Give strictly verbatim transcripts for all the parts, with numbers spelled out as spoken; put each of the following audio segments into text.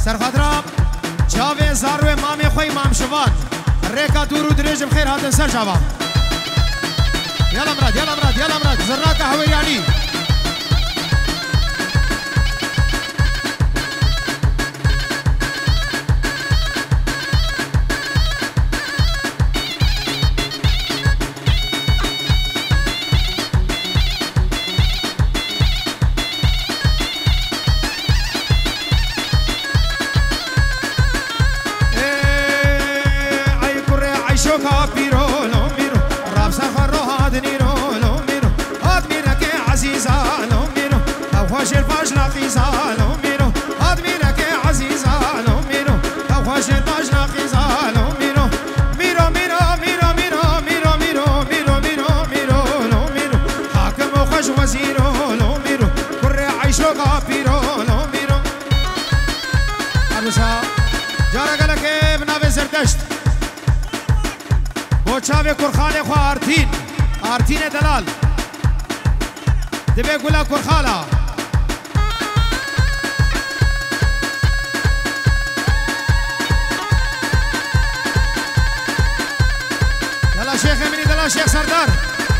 سرخطرا جاوه زاروه مامی خوی مام شوان ریکا دورو دریجم خیر هاتن سر جوان يلا مراد يلا مراد يلا مراد زرناك هوياني چاوه کرخاله خو آرتین آرتین دلال دبه گلا کرخاله يلا شيخ مني دلال شيخ سردار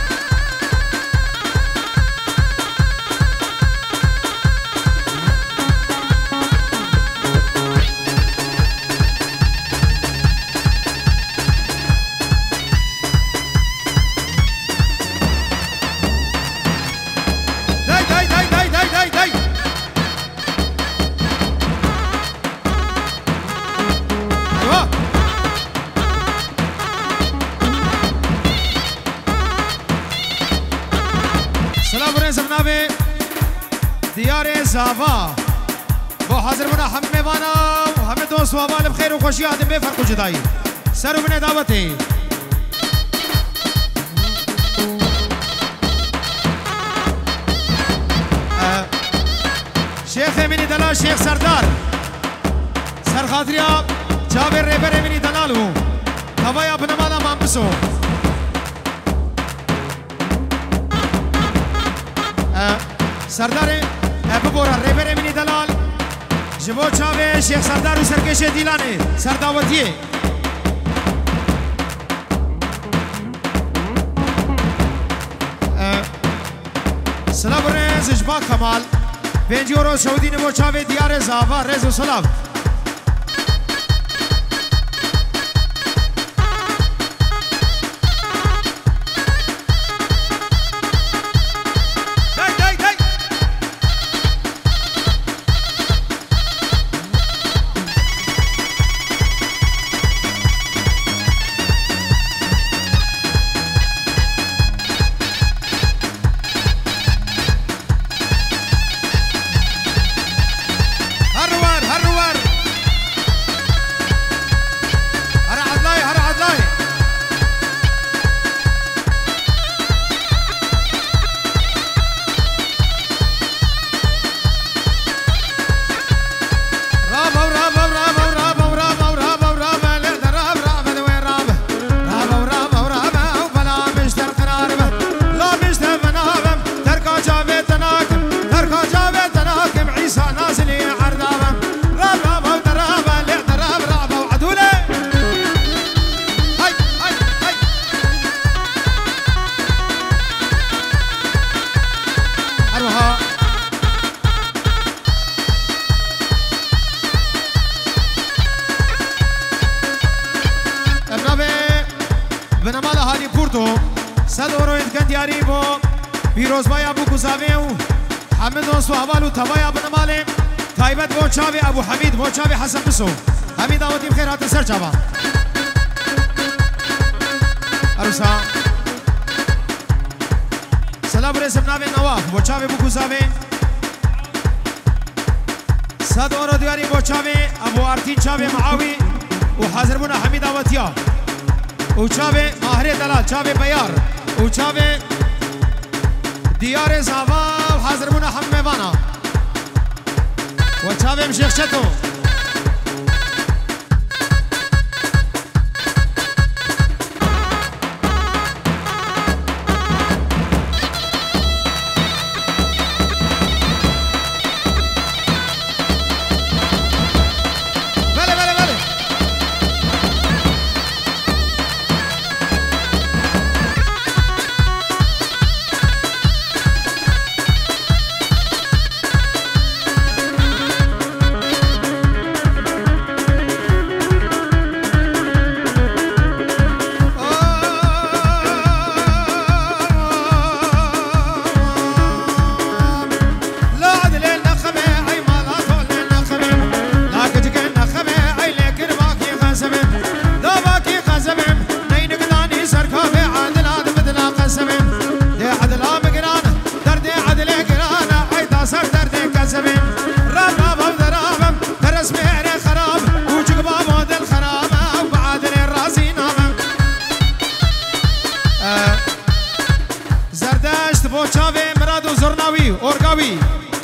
زاوا بو حاضر بنا هم میوانا و همه دوست و احوال بخیر و خوشی آدم به فرق و جدایی سر و بنا دعوتی شیخ منی دلال شیخ سردار سر خاطریا جاوه ریبر منی دلال ہوں هوایا بنمالا مام بسو سردار ببورا ریبر منی دلال جبو چاوه شیخ سردار و سرکش دیلانه سرداوتیه سلام رز اجبا کمال پنج یورو سعودی نبو چاوه دیار زاوا رز و سلام ابو حميد مو شابي حسن بسو حميد اودي بخير هات سر جابا ارسا سلام رسم ناوي نواف مو شابي بو كوزاوي صد اورو دياري مو شابي ابو ارتين شابي معاوي وحاضر بنا حميد اوديا وشابي ماهر دلال شابي بيار وشابي ديار زاوا وحاضر بنا حميوانا وشابه مشيخ شتو اورگاوی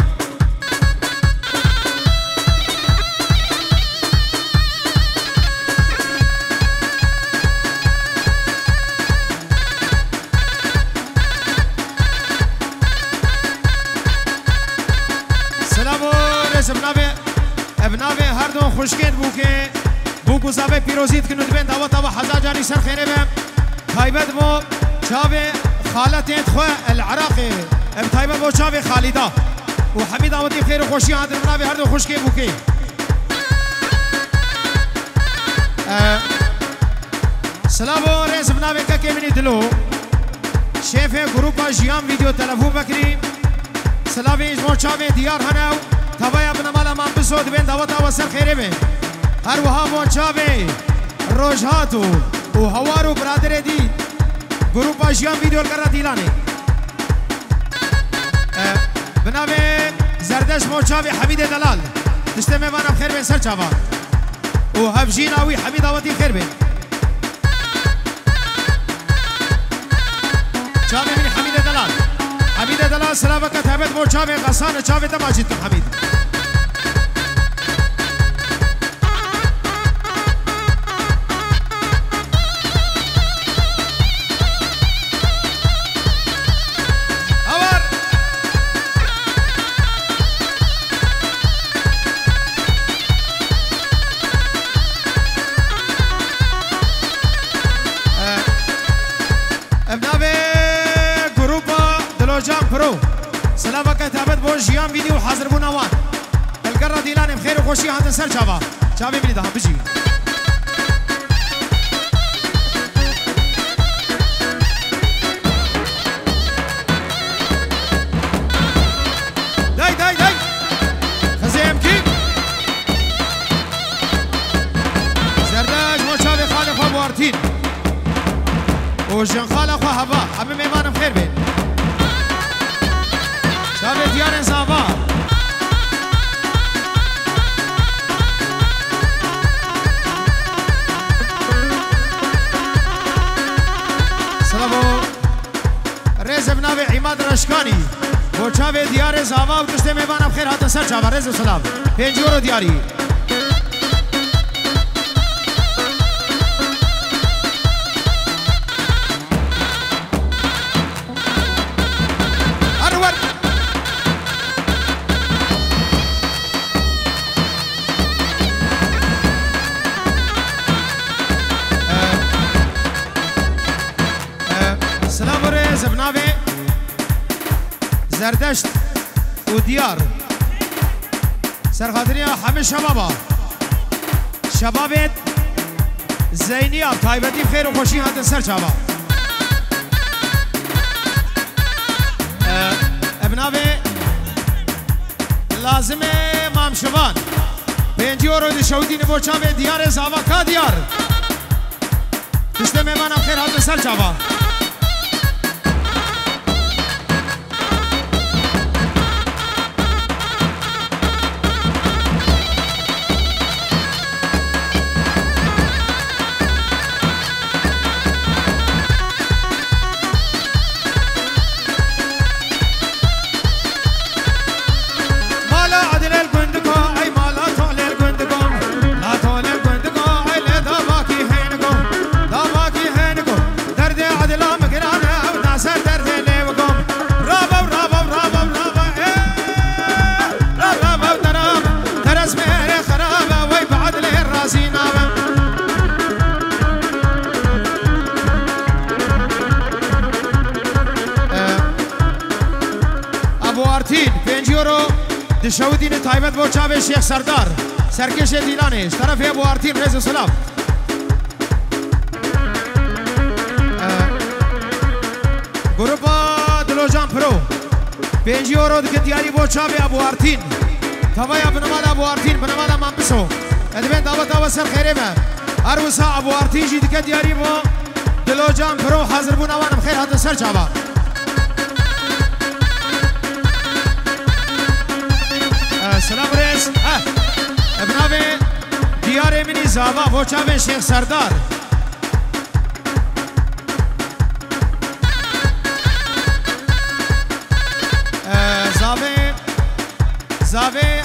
ابناوه هر دو خوشگند بو که بو گذابه پیروزید کنود بین دعوت و حزا جانی سر خیره بیم تایبت بو چاوه خالتین خواه العراقی اب تایبت بو چاوه خالده و حمید آودی خیر و خوشی هاتر ابناوه هر دو خوشگند بو که سلام و ریز ابناوه که که منی دلو شیف گروپا جیان ویدیو تلفون بکری سلاوی اجمو چاوه دیار هنو توایا بنمالا من بسود بین دعوتا و سر خیره بین هر وها بون چاوه روژهاتو و هوارو برادر دی گروپ آشیان ویدیو کرده دیلانه بناوه زردش بون چاوه حمید دلال دشته میوانم خیر بین سر چاوه و هفجین آوی حمید آواتی خیر بین چاوه من حمید دلال حمید دلال سلامه که تابت بون چاوه قصان چاوه تماجید کن حمید سلام كتابت بو جيان فيديو حاضر بو نوان القرة ديلان بخير وخوشي هذا سر شابا شابي بني ده بجي داي داي داي خزيم كيك زرداج مو شابي خالق ابو ارتين وجن خالق هبا حبيب ايمان بخير بين شابه دیار زاوا سلامو رز ابناوی عماد رشکانی و شابه دیار زاوا و دشته میوانم خیر هات سر شابه رز سلام پنجورو دیاری زردشت و دیار سرخاطری همه شبابا شبابت زینی آب تایبتی خیر و خوشی هاتن سر چابا ابناوه لازمه مامشوان پنجی رو دشودین بو چاوه دیار زاوا کا دیار دشته میمانم خیر هاتن سر چابا دشودین تایبت با چاوه شیخ سردار سرکش دیلانش طرف ابو آرتین رز سلام گروپا دلوجان پرو پنجی رو دیگه دیاری با چاوه ابو آرتین توایا بنمال ابو آرتین بنمال من بسو ادبین دعوت و سر خیره من اروسا ابو آرتین جی دیگه دیاری با دلوجان پرو حاضر بو نوانم خیر حد سر چاوه سلام رئیس ابناوه دیار منی زاوا و چاوه شیخ سردار زاوا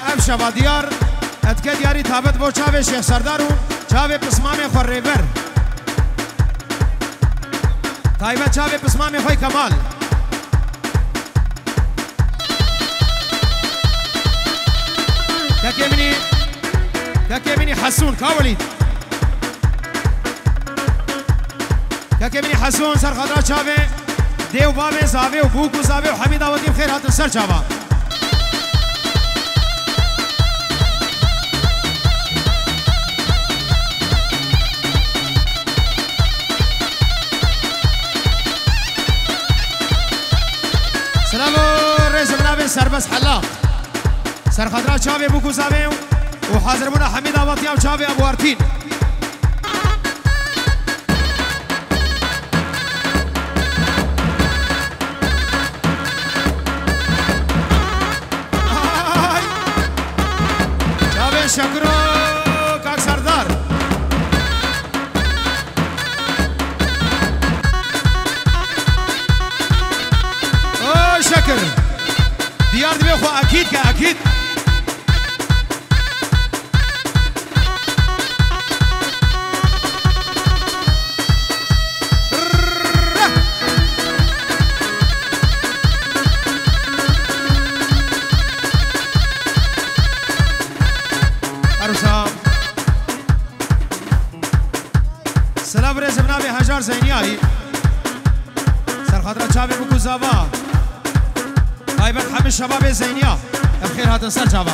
اف شبا دیار اتکه دیاری تابت بو چاوه شیخ سردارو چاوه پسمام خور ریور تایبت چاوه پسمام خوی کمال ککی منی ککی منی حسون کاولید ککی منی حسون سر خضرا چاوه دیو بابه زاوه و بوکو زاوه و حمید آودیم خیر هاتن سر چاوه سلام رئیس جناب سربس حلاق سرخضرات شاوی بوکو زاوی و حاضر بونا حمید آواتی و شاوی ابو ارتین شاوی شکرو کاک سردار او شکر دیار دبی خو اکید که اکید سلام رئیس جناب هجار زینیایی سرخضرات چاوی بکو زاوا تایبت همه شباب زینیا بخیر هاتن سر چاوا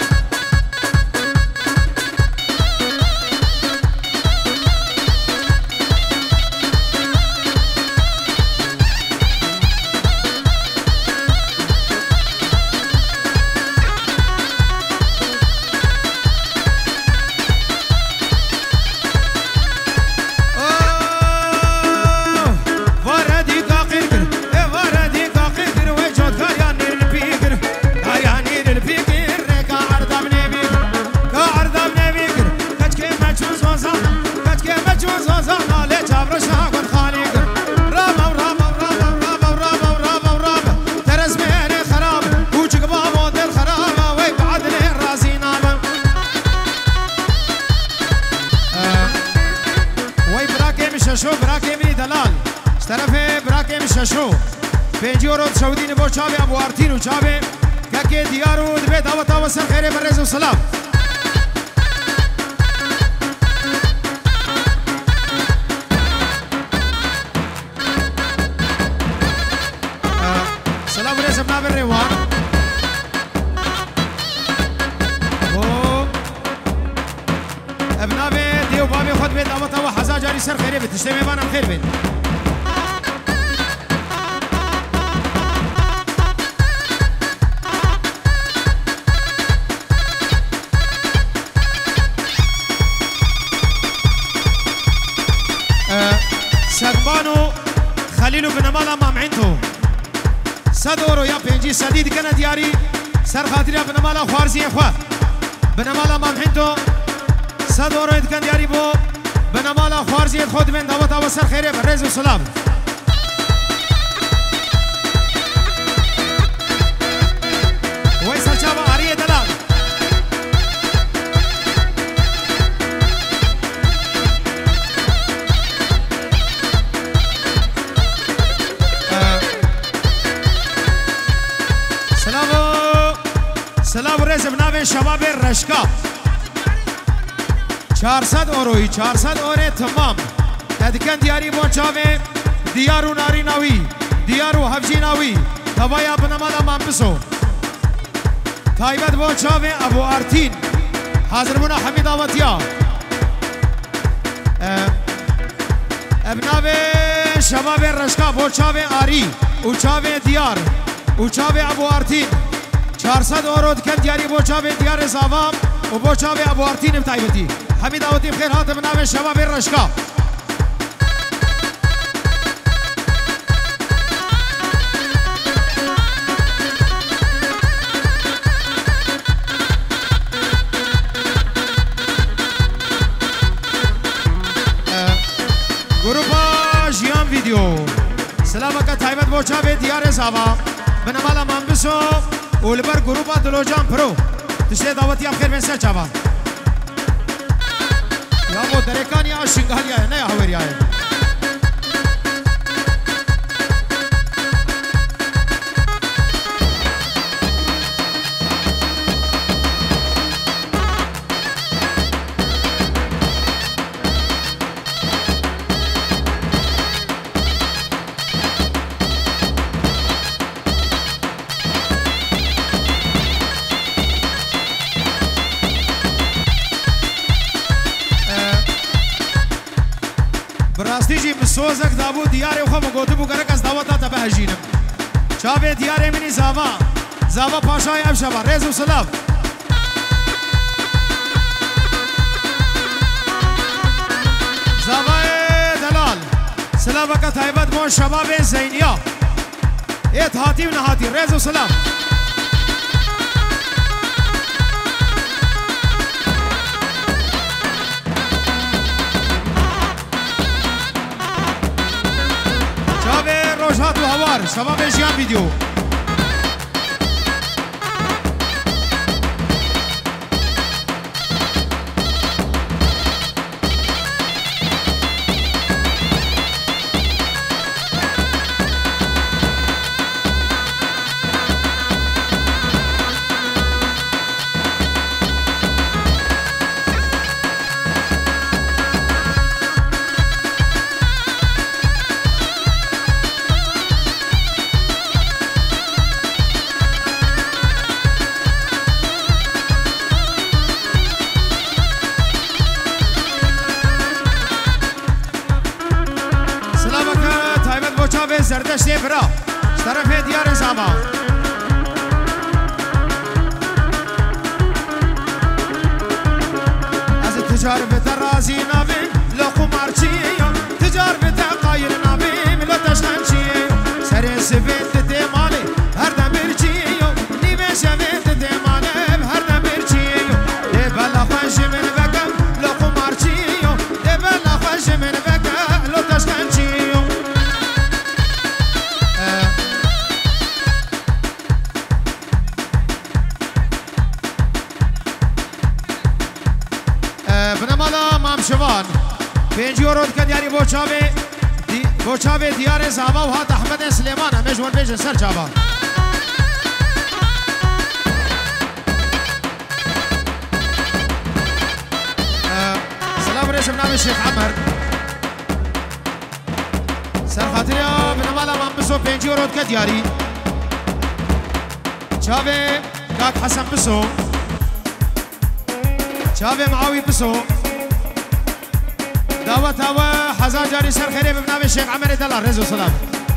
شو براکه منی دلال طرف براکه می ششو پنجی رو سعودی نبو چاوی ابو ارتین و چاوی که دیارو دبی دعوت و سر خیره بر رز و سلام سلام رز ابنا بر روان ابنا بی دیو بابی خود بی دعوت و حزا جاری سر خیره بی تشتی میبانم خیر بید سدبانو خلیلو بنمالا مامعنتو صد اورو یا پنجی سدید کنه دیاری سر خاطری بنمالا خوارزی خواه بنمالا مامعنتو صد اورو ادکن دیاری بو بنمالا خوارزی خود من دعوت و سر خیره بر رز و سلام وی سرچاوا آریه دلال سلام رئیس بنابه شباب رشکا چهارصد اوروی چهارصد اوره تمام ادکن دیاری بو چاوه دیارو ناری ناوی دیارو حفجی ناوی تبایا بنمالا منبسو تایبت بو چاوه ابو ارتین حاضر بونا حمید آواتیا ابنابه شباب رشکا بو چاوه آری او چاوه دیار او چاوه ابو ارتین چهارصد اورو دکن دیاری بو چاوه دیار زاوام و بو چاوه ابو ارتین تایبتی حمید آواتیم خیر هات بنابه شباب رشکا گروپا جیان ویدیو سلامکا تایبت بو چاوه دیار زاوا بنمالا منبسو ولبر گروپا دلوجان پرو تشتي دعوتي بخير من سر چاوا يا مو دركان يا شنغاليا نه يا هوريا براستيجي بسوزك دابو دياري وخم قوتبو قرق از دعوتا تبهجينم شابه دياري مني زاوا زاوا پاشای ابشبا ريز و سلام زاوا دلال سلامك تايبت مو شباب زينيا ايت هاتي و نهاتي ريز و سلام روشات و هوار شباب جیان ویدیو زردشتی برا طرف دیار زاما از تجار به ترازی نبیم لقو مرچی تجار به تقایر نبیم لو تشنچی سر سفید تمالی هر دمیر چی نیمه شوید تمالی هر دمیر چی ده بلا خوش من وکم لقو مرچی ده بلا خوش من وکم لو تشنچی بنمالا مام شوان پنجی ورود کن یاری بوچاوی دی بوچاوی دیار زاوا و هات احمد سلیمان همه جوان بیجن سر چاوا سلام رشم نام شیخ عمر سر خاطریا بنمالا مام بسو پنجی ورود کن یاری چاوی کاک حسن بسو شابه معاوي بسو دعوت هوا حزان جاري سر خيري ببنام الشيخ عمر دلال رزو سلام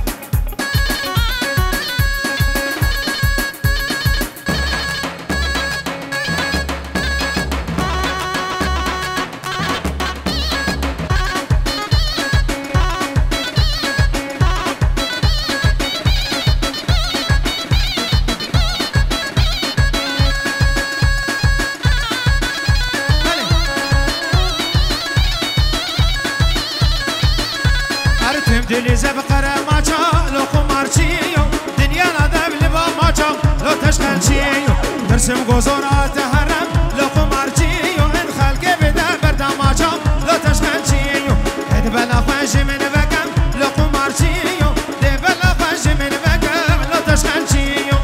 دلی زبقره ماچا لو مارچیو دنیا ندم لبا ماچا لو تشکنچیو ترسم گوزورات هرم لو مارچیو ان خلق بده بردا ماچا لو تشکنچیو هد بلا خوش من وکم لو مارچیو ده بلا خوش من وکم لو تشکنچیو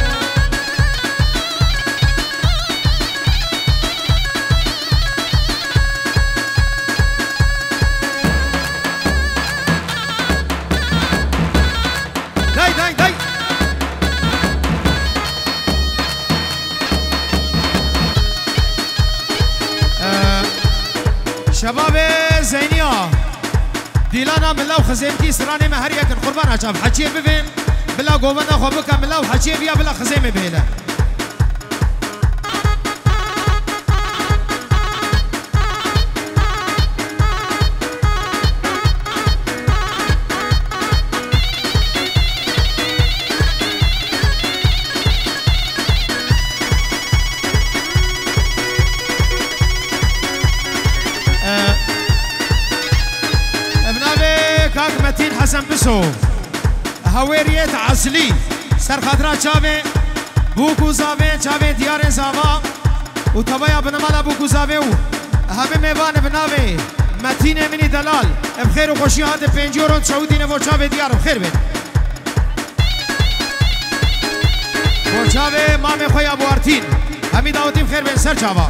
شباب زينيا ديلانا ملاو خزيمتي سراني ما هريك القربان عجاب حكي ببين بلا قومنا خوبك ملاو حكي بيا بلا خزيمه بيلا حسن بسو هويريت عسلي سر خاطرات شابه بوكو زاوي شابه ديار زاوا و تبايا بنمال ابو كوزاوي همه ميوان بناوي متين مني دلال بخير وخوشي هات پنجورون سعودي نبو چاوي ديار بخير بين بو چاوي مامي خويا ابو ارتين همي دعوتي بخير بين سر چاوا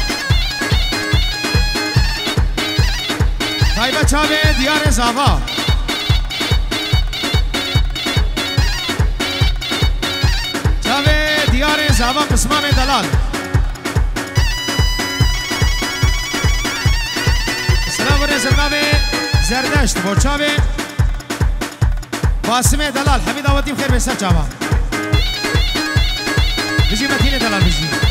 طيبه چاوي ديار زاوا چاوي ديار زاوا قسمه دلال زرناوي زردشت بوچاوي باسمه دلال حميد آواتي بخير بسر چاوا بيجي متين دلال بيجي